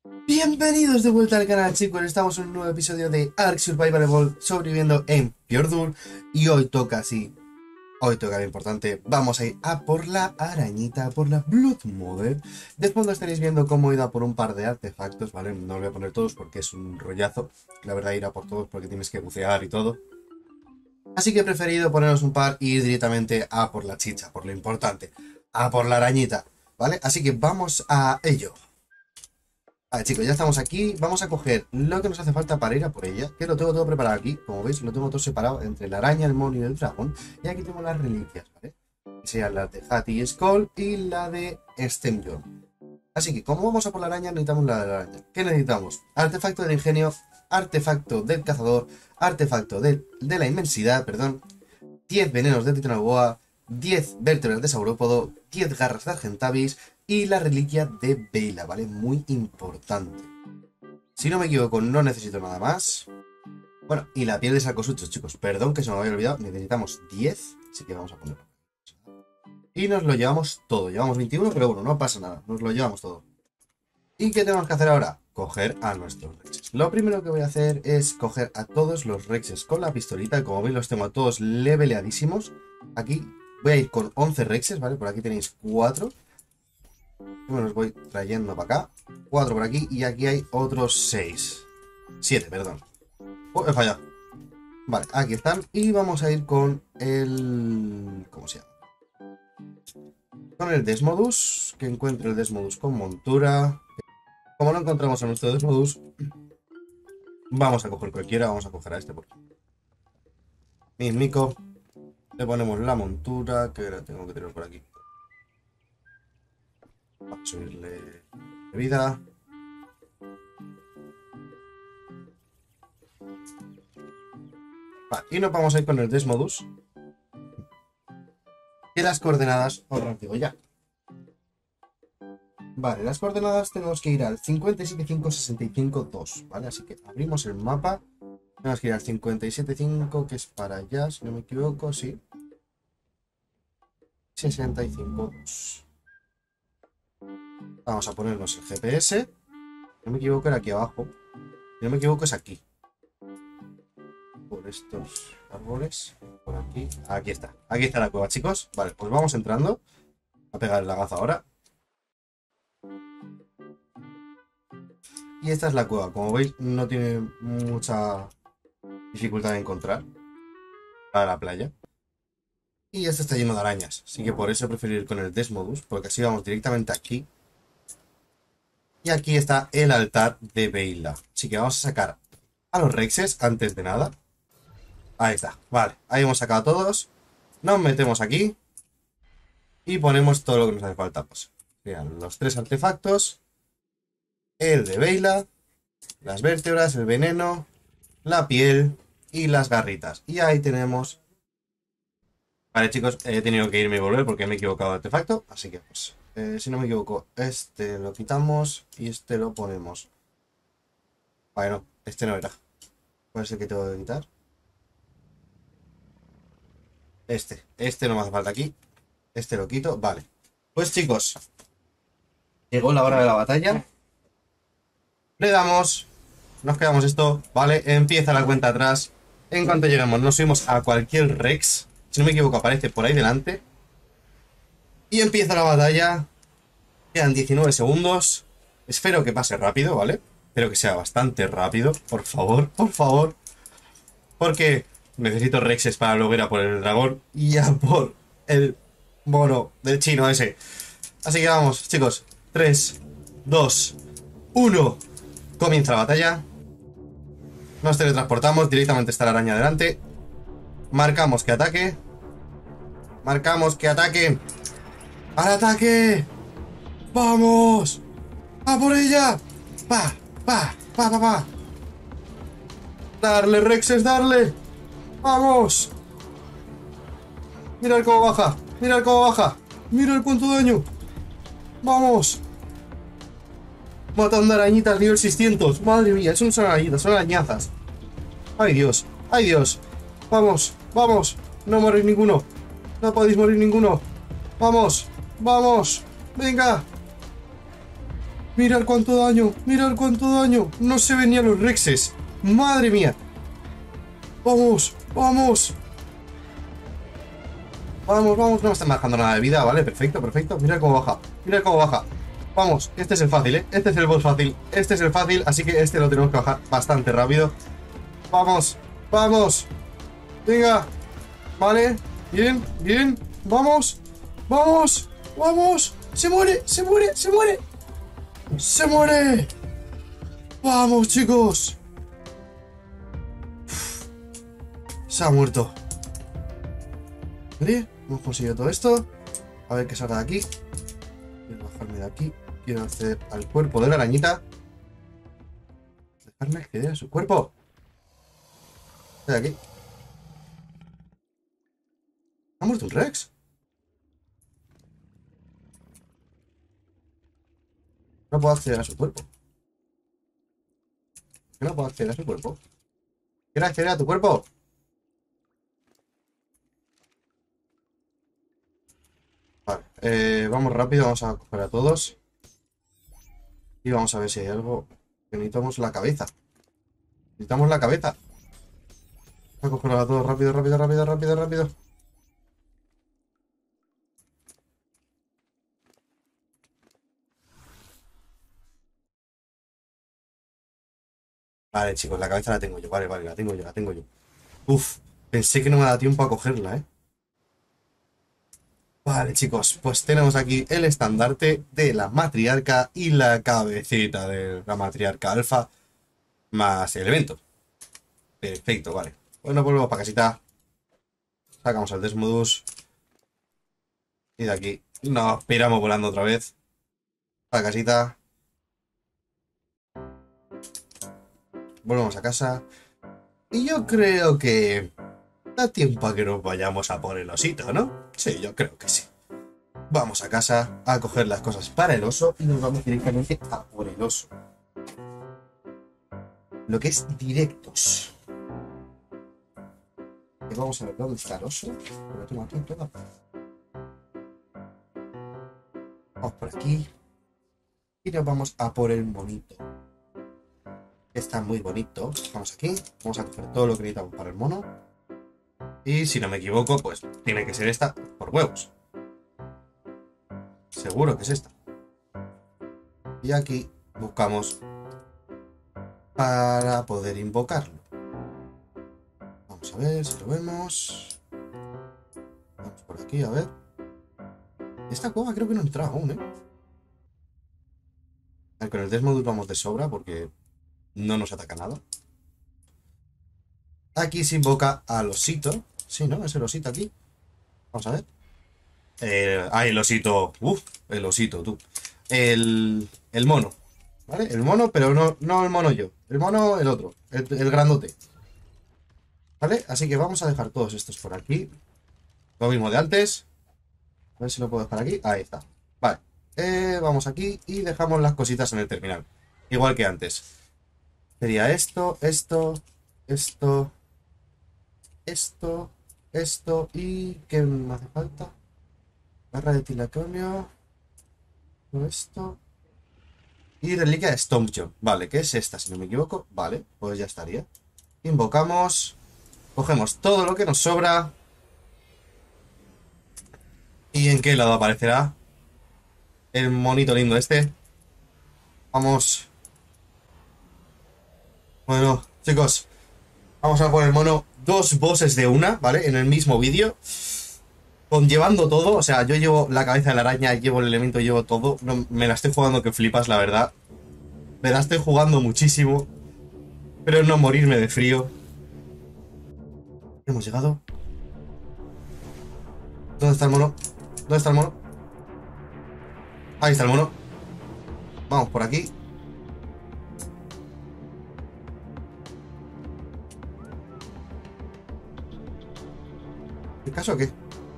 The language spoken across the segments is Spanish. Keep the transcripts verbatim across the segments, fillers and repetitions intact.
Bienvenidos de vuelta al canal, chicos. Estamos en un nuevo episodio de Ark Survival Evolved, sobreviviendo en Fjordur. Y hoy toca, sí, hoy toca lo importante. Vamos a ir a por la arañita, por la Blood Mother. De fondo estaréis viendo cómo he ido a por un par de artefactos, ¿vale? No los voy a poner todos porque es un rollazo. La verdad, ir a por todos porque tienes que bucear y todo. Así que he preferido poneros un par y ir directamente a por la chicha, por lo importante. A por la arañita, ¿vale? Así que vamos a ello. Vale, chicos, ya estamos aquí. Vamos a coger lo que nos hace falta para ir a por ella, que lo tengo todo preparado aquí. Como veis, lo tengo todo separado entre la araña, el mono y el dragón. Y aquí tengo las reliquias, ¿vale? Que sean las de Hattie y Skull y la de Stemjorn. Así que, como vamos a por la araña, necesitamos la de la araña. ¿Qué necesitamos? Artefacto del ingenio, artefacto del cazador, artefacto de, de la inmensidad, perdón, diez venenos de titanoboa, diez vértebras de saurópodo, diez garras de argentavis y la reliquia de Vela, ¿vale? Muy importante. Si no me equivoco, no necesito nada más. Bueno, y la piel de sacosuchos, chicos. Perdón que se me había olvidado. Necesitamos diez, así que vamos a ponerlo. Y nos lo llevamos todo. Llevamos veintiuno, pero bueno, no pasa nada. Nos lo llevamos todo. ¿Y qué tenemos que hacer ahora? Coger a nuestros rexes. Lo primero que voy a hacer es coger a todos los rexes con la pistolita. Como veis, los tengo a todos leveleadísimos. Aquí voy a ir con once rexes, ¿vale? Por aquí tenéis cuatro. Me los voy trayendo para acá. cuatro por aquí y aquí hay otros seis. siete, perdón. Oh, he fallado. Vale, aquí están. Y vamos a ir con el... ¿Cómo se llama? Con el Desmodus. Que encuentre el Desmodus con montura. Como no encontramos a nuestro Desmodus, vamos a coger cualquiera. Vamos a coger a este por aquí. Mismico. Le ponemos la montura. Que la tengo que tener por aquí. Vamos a subirle de vida. Vale, y nos vamos a ir con el Desmodus. Y las coordenadas, ahora os digo ya. Vale, las coordenadas tenemos que ir al cincuenta y siete cinco sesenta y cinco dos, ¿vale? Así que abrimos el mapa. Tenemos que ir al cincuenta y siete cinco, que es para allá, si no me equivoco, sí. sesenta y cinco dos. Vamos a ponernos el G P S. Si no me equivoco era aquí abajo. Si no me equivoco es aquí. Por estos árboles. Por aquí. Aquí está. Aquí está la cueva, chicos. Vale, pues vamos entrando. A pegar el lagazo ahora. Y esta es la cueva. Como veis, no tiene mucha dificultad de encontrar. Para la playa. Y este está lleno de arañas. Así que por eso prefiero ir con el Desmodus. Porque así vamos directamente aquí. Y aquí está el altar de Vela. Así que vamos a sacar a los rexes antes de nada. Ahí está. Vale. Ahí hemos sacado a todos. Nos metemos aquí. Y ponemos todo lo que nos hace falta. Pues, vean, los tres artefactos. El de Vela. Las vértebras, el veneno. La piel. Y las garritas. Y ahí tenemos... Vale, chicos. He tenido que irme y volver porque me he equivocado de artefacto. Así que pues... Eh, si no me equivoco, este lo quitamos y este lo ponemos. Vale, no, este no era. ¿Cuál es el que tengo que quitar? Este, este no me hace falta aquí. Este lo quito, vale. Pues chicos, llegó la hora de la batalla. Le damos, nos quedamos esto, vale, empieza la cuenta atrás. En cuanto lleguemos, nos subimos a cualquier Rex. Si no me equivoco, aparece por ahí delante. Y empieza la batalla. Quedan diecinueve segundos. Espero que pase rápido, ¿vale? Espero que sea bastante rápido. Por favor, por favor. Porque necesito rexes para luego ir a por el dragón. Y a por el mono del chino ese. Así que vamos, chicos. tres, dos, uno. Comienza la batalla. Nos teletransportamos. Directamente está la araña delante. Marcamos que ataque. Marcamos que ataque. ¡Al ataque! ¡Vamos! ¡A por ella! ¡Pa! ¡Pa! ¡Pa! ¡Pa! ¡Pa! ¡Darle, Rexes, darle! ¡Vamos! Mirad cómo baja. Mirad cómo baja. Mirad cuánto daño. ¡Vamos! Matando arañitas nivel seiscientos. Madre mía, eso no son arañitas, son arañazas. ¡Ay, Dios! ¡Ay, Dios! ¡Vamos! ¡Vamos! No morir ninguno. No podéis morir ninguno. ¡Vamos! ¡Vamos! ¡Venga! Mirad cuánto daño, mirad cuánto daño. No se ven ni a los Rexes. Madre mía. Vamos, vamos. Vamos, vamos. No me están bajando nada de vida, vale, perfecto, perfecto. Mirad cómo baja, mirad cómo baja. Vamos, este es el fácil, ¿eh? Este es el boss fácil. Este es el fácil, así que este lo tenemos que bajar bastante rápido. Vamos, vamos. Venga. Vale, bien, bien. Vamos, vamos, vamos. Se muere, se muere, se muere. ¡Se muere! ¡Vamos, chicos! Uf, se ha muerto. ¿Vale? Hemos conseguido todo esto. A ver qué sale de aquí. Quiero bajarme de aquí. Quiero acceder al cuerpo de la arañita. Dejarme acceder a su cuerpo. De aquí. ¿Ha muerto un Rex? No puedo acceder a su cuerpo. ¿Qué no puedo acceder a su cuerpo? ¿Quieres acceder a tu cuerpo? Vale, eh, vamos rápido, vamos a coger a todos. Y vamos a ver si hay algo. Que necesitamos la cabeza. Necesitamos la cabeza. Vamos a coger a todos rápido, rápido, rápido, rápido, rápido. Vale, chicos, la cabeza la tengo yo. Vale, vale, la tengo yo, la tengo yo. Uf, pensé que no me da tiempo a cogerla, ¿eh? Vale, chicos, pues tenemos aquí el estandarte de la matriarca y la cabecita de la matriarca alfa más el evento. Perfecto, vale. Bueno, volvemos para casita. Sacamos al Desmodus. Y de aquí nos piramos volando otra vez. Para casita. Volvemos a casa. Y yo creo que da tiempo a que nos vayamos a por el osito, ¿no? Sí, yo creo que sí. Vamos a casa a coger las cosas para el oso y nos vamos directamente a por el oso. Lo que es directos. Y vamos a ver dónde está el oso. Lo tengo aquí todo. Vamos por aquí. Y nos vamos a por el monito. Está muy bonito. Vamos aquí. Vamos a coger todo lo que necesitamos para el mono. Y si no me equivoco, pues tiene que ser esta por huevos. Seguro que es esta. Y aquí buscamos para poder invocarlo. Vamos a ver si lo vemos. Vamos por aquí, a ver. Esta cueva creo que no he entrado aún, ¿eh? A ver, con el Desmodus vamos de sobra porque no nos ataca nada. Aquí se invoca al osito. Sí, ¿no? Es el osito aquí. Vamos a ver. Eh, ah, el osito. Uf, el osito, tú. El, el mono. ¿Vale? El mono, pero no, no el mono yo. El mono, el otro. El, el grandote. ¿Vale? Así que vamos a dejar todos estos por aquí. Lo mismo de antes. A ver si lo puedo dejar aquí. Ahí está. Vale. Eh, vamos aquí y dejamos las cositas en el terminal. Igual que antes. Sería esto, esto, esto, esto, esto y... ¿qué me hace falta? Barra de tilaconio. Esto. Y reliquia de Stompjon. Vale, ¿qué es esta? Si no me equivoco. Vale, pues ya estaría. Invocamos. Cogemos todo lo que nos sobra. ¿Y en qué lado aparecerá el monito lindo este? Vamos. Bueno, chicos. Vamos a poner mono. Dos bosses de una, ¿vale? En el mismo vídeo. Conllevando todo, o sea, yo llevo la cabeza de la araña, llevo el elemento, llevo todo. No, me la estoy jugando que flipas, la verdad. Me la estoy jugando muchísimo. Pero no morirme de frío. Hemos llegado. ¿Dónde está el mono? ¿Dónde está el mono? Ahí está el mono. Vamos por aquí. ¿Qué caso o qué?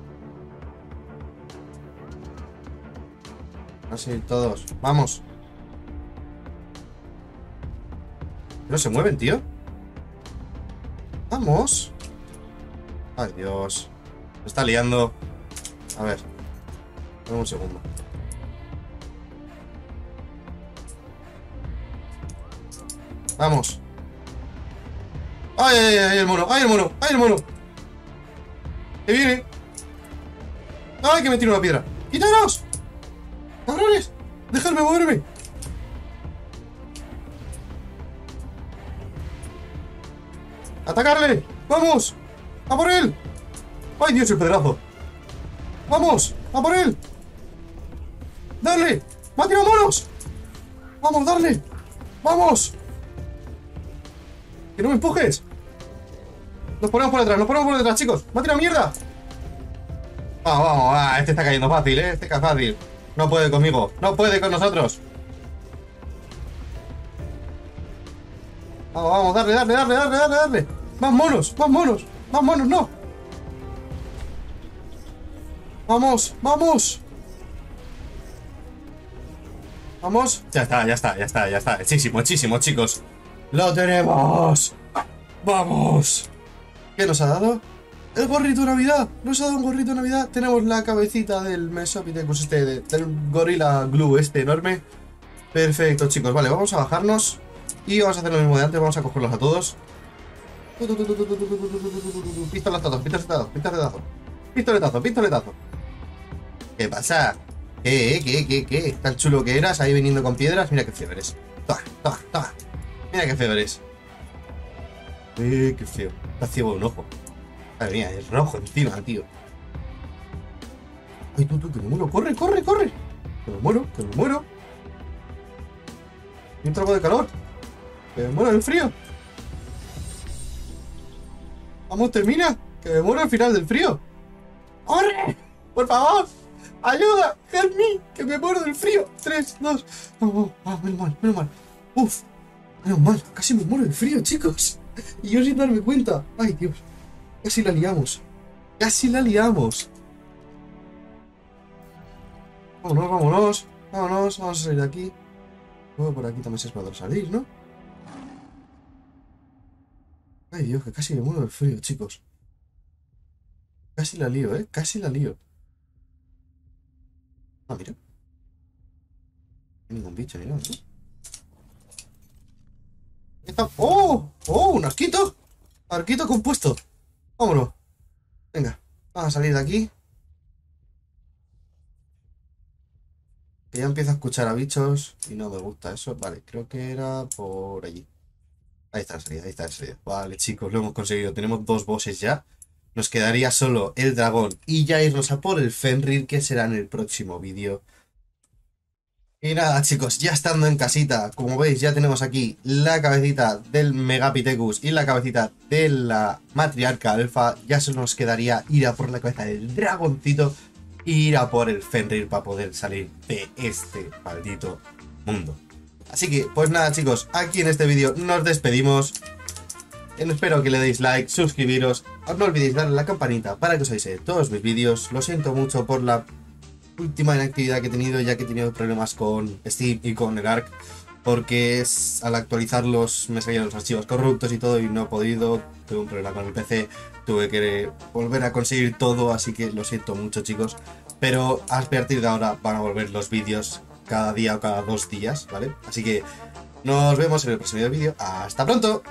Así todos. Vamos. No se mueven, tío. Vamos. Ay, Dios. Me está liando. A ver. Dame un segundo. Vamos. ¡Ay, ay, ay! ¡El mono! ¡Ay, el mono! ¡Ay, el mono! ¡Que viene! ¡Ay, que me tiro una piedra! ¡Quítanos! ¡Cabrones! ¡Dejadme moverme! ¡Atacarle! ¡Vamos! ¡A por él! ¡Ay, Dios, el pedazo! ¡Vamos! ¡A por él! ¡Darle! ¡Me ha tirado monos! ¡Vamos, darle! ¡Vamos! ¡Que no me empujes! Nos ponemos por detrás, nos ponemos por detrás, chicos. ¡Me ha tirado mierda! Vamos, vamos, ah, este está cayendo fácil, eh. Este cae fácil. No puede conmigo, no puede con nosotros. Vamos, vamos, darle, darle, darle, darle, darle, darle. Más monos, más monos, más monos, no. Vamos, vamos. Vamos. Ya está, ya está, ya está, ya está. Hechísimo, hechísimo, chicos. ¡Lo tenemos! ¡Vamos! ¿Qué nos ha dado? ¡El gorrito de Navidad! Nos ha dado un gorrito de Navidad. Tenemos la cabecita del Mesopithecus este, de, del gorila glue este enorme. Perfecto, chicos. Vale, vamos a bajarnos. Y vamos a hacer lo mismo de antes. Vamos a cogerlos a todos. Pistoletazos, pistoletazos, pistoletazos. Pistoletazo, pistoletazo. ¿Qué pasa? ¿Qué, qué, qué, qué? Tan chulo que eras ahí viniendo con piedras. Mira qué feo eres. Toma, toma, toma. Mira qué feo eres. Eh, qué feo. Está ciego de un ojo. Madre mía, es rojo encima, tío. Ay, tú, tú, que me muero. Corre, corre, corre. Que me muero, que me muero. Y un trago de calor. Que me muero del frío. Vamos, termina. Que me muero al final del frío. ¡Corre! ¡Por favor! ¡Ayuda! ¡Help me! ¡Que me muero del frío! Tres, dos... Oh, oh, menos mal, menos mal. ¡Uf! Menos mal. Casi me muero del frío, chicos. Y yo sin darme cuenta. ¡Ay, Dios! Casi la liamos. Casi la liamos. Vámonos, vámonos. Vámonos, vamos a salir de aquí. Luego por aquí también se puede salir, ¿no? Ay, Dios, que casi me muero del frío, chicos. Casi la lío, ¿eh? Casi la lío. Ah, mira. No hay ningún bicho ni nada, ¿no? Está... ¡Oh! ¡Oh! ¡Un arquito! ¡Arquito compuesto! ¡Vámonos! Venga, vamos a salir de aquí. Que ya empiezo a escuchar a bichos y no me gusta eso. Vale, creo que era por allí. Ahí está la salida, ahí está la salida. Vale, chicos, lo hemos conseguido. Tenemos dos bosses ya. Nos quedaría solo el dragón y ya irnos a por el Fenrir, que será en el próximo vídeo. Y nada, chicos, ya estando en casita, como veis, ya tenemos aquí la cabecita del Megapithecus y la cabecita de la matriarca alfa. Ya solo nos quedaría ir a por la cabeza del dragoncito e ir a por el Fenrir para poder salir de este maldito mundo. Así que, pues nada, chicos, aquí en este vídeo nos despedimos. Espero que le deis like, suscribiros, no olvidéis darle a la campanita para que os avise de todos mis vídeos. Lo siento mucho por la última inactividad que he tenido, ya que he tenido problemas con Steam y con el Ark, porque es, al actualizarlos me salían los archivos corruptos y todo y no he podido. Tuve un problema con el P C, tuve que volver a conseguir todo, así que lo siento mucho, chicos, pero a partir de ahora van a volver los vídeos cada día o cada dos días, ¿vale? Así que nos vemos en el próximo vídeo. ¡Hasta pronto!